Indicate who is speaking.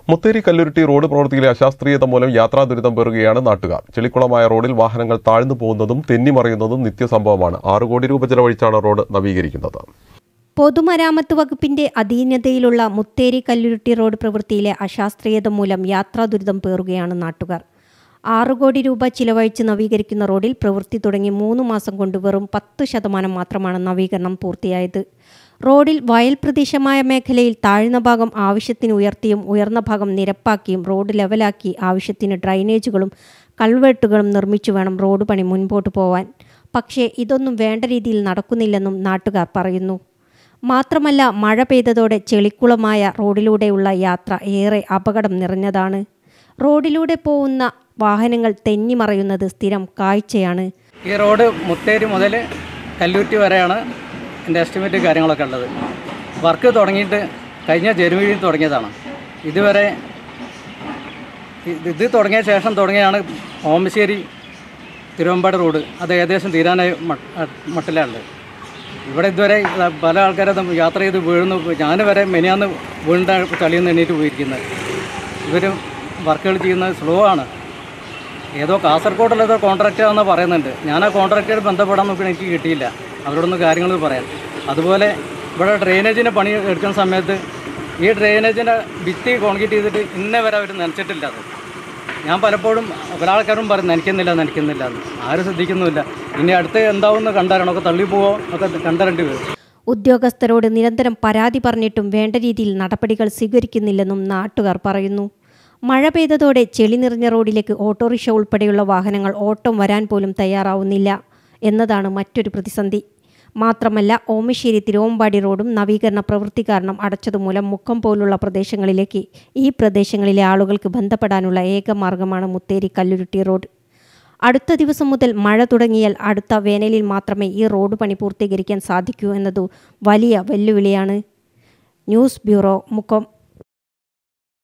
Speaker 1: Mutheri കല്ലുരുട്ടി road പ്രവൃത്തിയിലെ അശാസ്ത്രീയത മൂലം യാത്രാ ദുരിതം പേറുകയാണ് നാട്ടുകാർ. ചെളിക്കുളമായ റോഡിൽ വാഹനങ്ങൾ താഴ്ന്നു പോകുന്നതും തെന്നിമറിയുന്നതും നിത്യസംഭവമാണ്. 6 കോടി രൂപ ചെലവഴിച്ചാണ് റോഡ് നവീകരിക്കുന്നത്.
Speaker 2: പൊതുമരാമത്ത് വകുപ്പിന്റെ അധീനതയിലുള്ള മുത്തേരി കല്ലുരുട്ടി റോഡ് പ്രവൃത്തിയിലെ അശാസ്ത്രീയത മൂലം യാത്രാ ദുരിതം പേറുകയാണ് നാട്ടുകാർ. 6 കോടി രൂപ ചിലവഴിച്ച് നവീകരിക്കുന്ന റോഡിൽ പ്രവൃത്തി തുടങ്ങി 3 മാസം കൊണ്ട് വെറും 10% മാത്രമാണ് നവീകരണം പൂർത്തിയായത്. റോഡിൽ വയൽ പ്രദേശമായ മേഖലയിൽ താഴ്ന്ന ഭാഗം ആവശ്യത്തിന് ഉയർത്തിയും ഉയർന്ന ഭാഗം നിരപ്പാക്കിയും റോഡ് ലെവലാക്കി ആവശ്യത്തിന് ഡ്രൈനേജുകളും കൾവെട്ടുകളും നിർമ്മിച്ചു വേണം റോഡ് പണി മുൻപോട്ട് പോവാൻ. പക്ഷേ ഇതൊന്നും വേണ്ട രീതിയിൽ നടക്കുന്നില്ലെന്നും നാട്ടുകാർ പറയുന്നു. മാത്രമല്ല, മഴ പെയ്തതോടെ ചെളിക്കുളമായ റോഡിലൂടെയുള്ള യാത്ര ഏറെ അപകടം നിറഞ്ഞതാണ്. റോഡിലൂടെ പോകുന്ന വാഹനങ്ങൾ തെന്നിമറയുന്നത് സ്ഥിരം കാഴ്ചയാണ്.
Speaker 3: ഈ റോഡ് മുത്തേരി മുതൽ കല്ലുരുട്ടി വരെയാണ് എൻ്റെ എസ്റ്റിമേറ്റ് കാര്യങ്ങളൊക്കെ ഉള്ളത്. വർക്ക് തുടങ്ങിയിട്ട് കഴിഞ്ഞ ജനുവരിയിൽ തുടങ്ങിയതാണ്. ഇതുവരെ ഇത് തുടങ്ങിയ ശേഷം തുടങ്ങിയാണ് ഓമശ്ശേരി തിരുവമ്പാട് റോഡ്. അത് ഏകദേശം തീരാനായി മട്ടിലുണ്ട്. ഇവിടെ ഇതുവരെ പല ആൾക്കാരും യാത്ര ചെയ്ത് വീഴുന്നു. ഞാൻ വരെ മെനിയാന്ന് വീണ്ട ചളിയിൽ നിന്ന് എണ്ണീറ്റ് പോയിരിക്കുന്നത്. ഇവർ വർക്കുകൾ ചെയ്യുന്നത് സ്ലോ ആണ്. ഏതോ കാസർഗോഡുള്ള ഏതോ കോൺട്രാക്റ്റാണെന്ന് പറയുന്നുണ്ട്. ഞാൻ ആ കോൺട്രാക്ടോട് ബന്ധപ്പെടാൻ നോക്കി എനിക്ക് കിട്ടിയില്ല. അവരോടൊന്ന് കാര്യങ്ങൾ പറയാൻ. അതുപോലെ ഇവിടെ ഡ്രെയിനേജിൻ്റെ പണി എടുക്കുന്ന സമയത്ത് ഈ ഡ്രെയിനേജിൻ്റെ ഭിത്തി കോൺക്രീറ്റ് ചെയ്തിട്ട് ഇന്നേ വരെ അവർ നനച്ചിട്ടില്ല. അത് ഞാൻ പലപ്പോഴും പല ആൾക്കാരും പറയും നനയ്ക്കുന്നില്ല എന്ന്. ആരും ശ്രദ്ധിക്കുന്നുമില്ല. ഇനി അടുത്ത് എന്താവുമെന്ന് കണ്ടറിയണം. ഒക്കെ തള്ളിപ്പോവോ ഒക്കെ കണ്ടറിയേണ്ടി വരും.
Speaker 2: ഉദ്യോഗസ്ഥരോട് നിരന്തരം പരാതി പറഞ്ഞിട്ടും വേണ്ട രീതിയിൽ നടപടികൾ സ്വീകരിക്കുന്നില്ലെന്നും നാട്ടുകാർ പറയുന്നു. മഴ പെയ്തതോടെ ചെളി നിറഞ്ഞ റോഡിലേക്ക് ഓട്ടോറിക്ഷ ഉൾപ്പെടെയുള്ള വാഹനങ്ങൾ ഓട്ടം വരാൻ പോലും തയ്യാറാവുന്നില്ല എന്നതാണ് മറ്റൊരു പ്രതിസന്ധി. മാത്രമല്ല, ഓമശ്ശേരി തിരുവമ്പാടി റോഡും നവീകരണ പ്രവൃത്തി കാരണം അടച്ചതുമൂലം മുക്കം പോലുള്ള പ്രദേശങ്ങളിലേക്ക് ഈ പ്രദേശങ്ങളിലെ ആളുകൾക്ക് ബന്ധപ്പെടാനുള്ള ഏക മാർഗമാണ് മുത്തേരി കല്ലുരുട്ടി റോഡ്. അടുത്ത ദിവസം മുതൽ മഴ തുടങ്ങിയാൽ അടുത്ത വേനലിൽ മാത്രമേ ഈ റോഡ് പണി പൂർത്തീകരിക്കാൻ സാധിക്കൂ എന്നതു വലിയ വെല്ലുവിളിയാണ്. News bureau, Mukkam.